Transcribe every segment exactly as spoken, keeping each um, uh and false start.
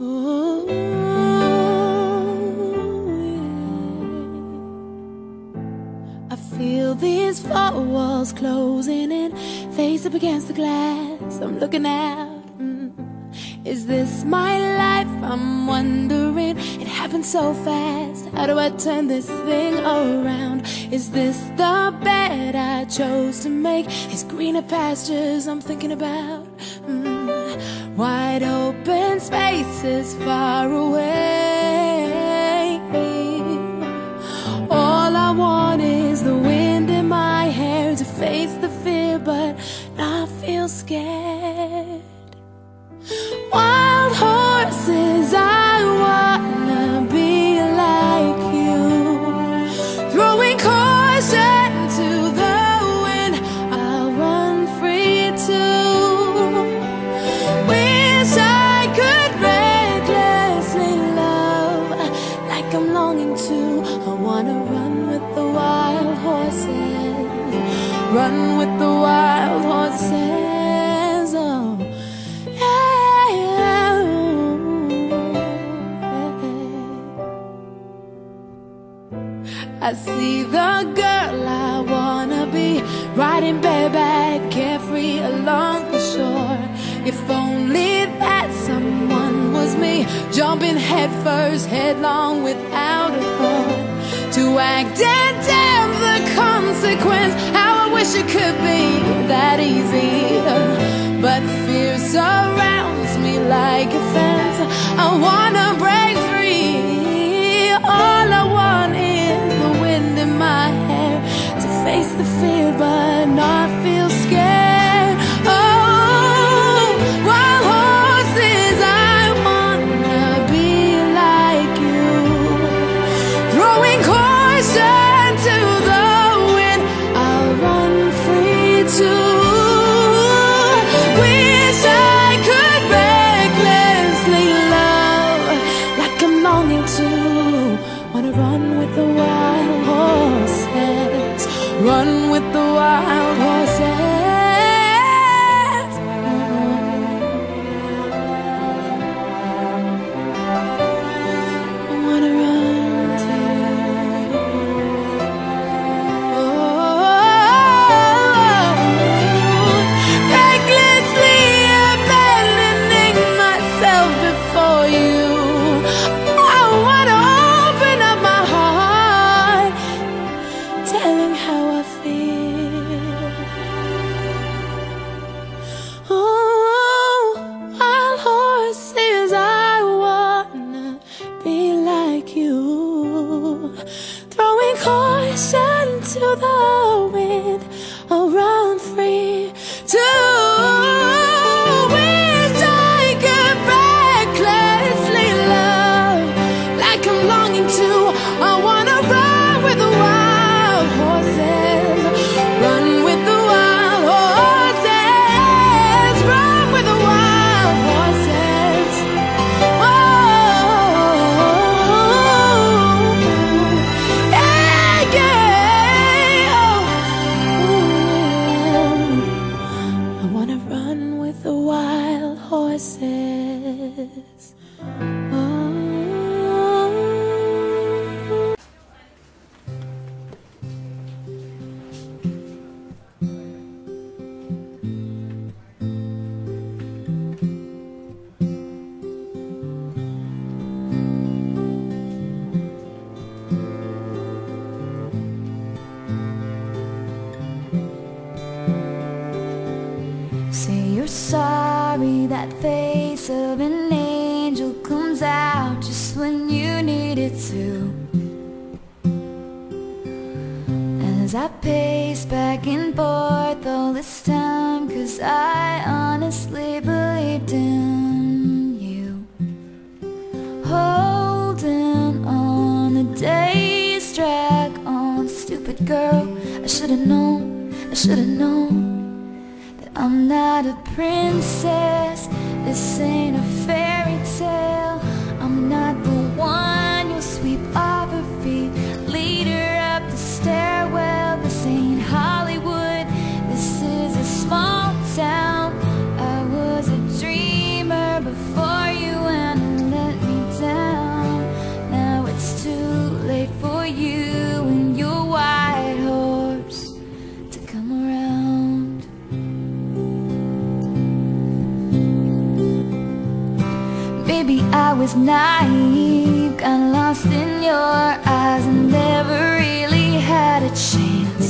Ooh, yeah. I feel these four walls closing in, face up against the glass. I'm looking out. Mm. Is this my life? I'm wondering. It happened so fast. How do I turn this thing around? Is this the bed I chose to make? These greener pastures I'm thinking about. Mm. Wide open spaces far away. All I want is the wind in my hair to face the fear but not feel scared. Wild horses, I wanna be like you, throwing caution to the wind. I'll run free too. Wish I could recklessly love like I'm longing to. I wanna run with the wild horses, run with the wild horses. Oh, yeah. I see the girl I wanna be, riding bareback, carefree along the shore. If only that someone was me, jumping headfirst, headlong without a thought. To act and damn the consequence. How I wish it could be that easy, but fear surrounds me like a fence. I wanna break free. All I want is the wind in my hair to face the fear but not feel scared. Oh, wild horses, I wanna be like you, throwing caution to the wind. I'll run free too. Wish I could recklessly love like I'm longing to. Wanna run with the wild horses, run with the wild horses. I wanna run to you. Oh, recklessly abandoning myself before you. I wanna open up my heart, telling how I feel. Oh, wild horses, I wanna be like you, throwing caution to the wind. I'll run free too. Wish I could recklessly love like I'm longing to. I wanna run with the wild horses, run with the wild horses, run with the wild horses. Oh, yeah, yeah. Oh, I wanna run with the wild horses. Oh. Say you're sorry, that face of an angel comes out just when you need it to. As I pace back and forth all this time, 'cause I honestly believed in you. Holding on, the days drag on. Stupid girl, I should've known, I should've known I'm not a princess, this ain't a fairy tale. I'm not the one you'll sweep off her feet, lead her up the stairwell. This ain't Hollywood, this is a small town. I was a dreamer before you, and I Maybe I was naive, got lost in your eyes and never really had a chance.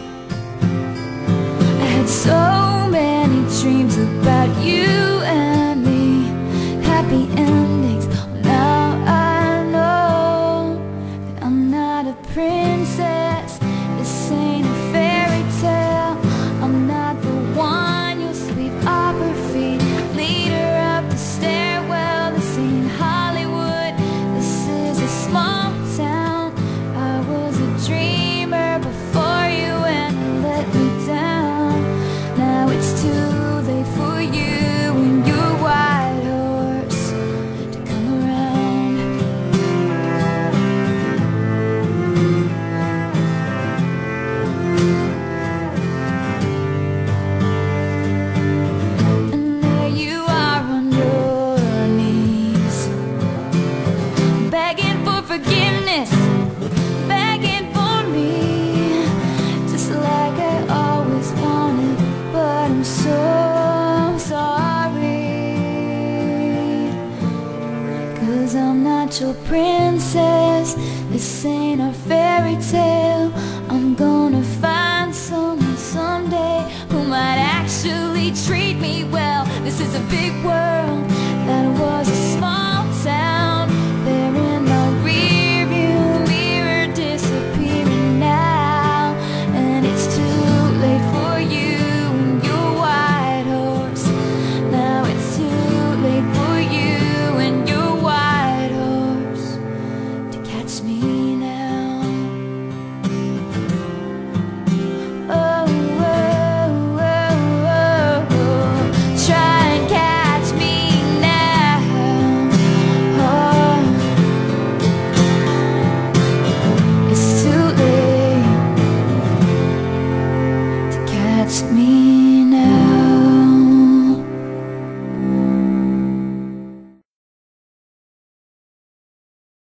I had so many dreams about you and me, happy endings. Now I know that I'm not a princess. This ain't a fairy tale. I'm not the one you'll sweep off her feet, lead her up the stairwell. This ain't Hollywood, this is a small town. I was a dreamer before you and you let me down. Now it's too late for you and your white horse to come around. And there you are on your knees, begging for forgiveness, begging for me, just like I always wanted. But I'm so sorry, 'cause I'm not your princess. This ain't a fairy tale. I'm gonna find someone someday who might actually treat me well. This is a big world, that was a small town. They're in the rearview mirror, disappearing now. And it's too late for you and your white horse. Now it's too late for you and your white horse to catch me now. Oh, oh, oh, oh, oh. Try and catch me now. Oh, it's too late to catch me